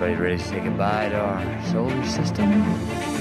Everybody ready to say goodbye to our solar system?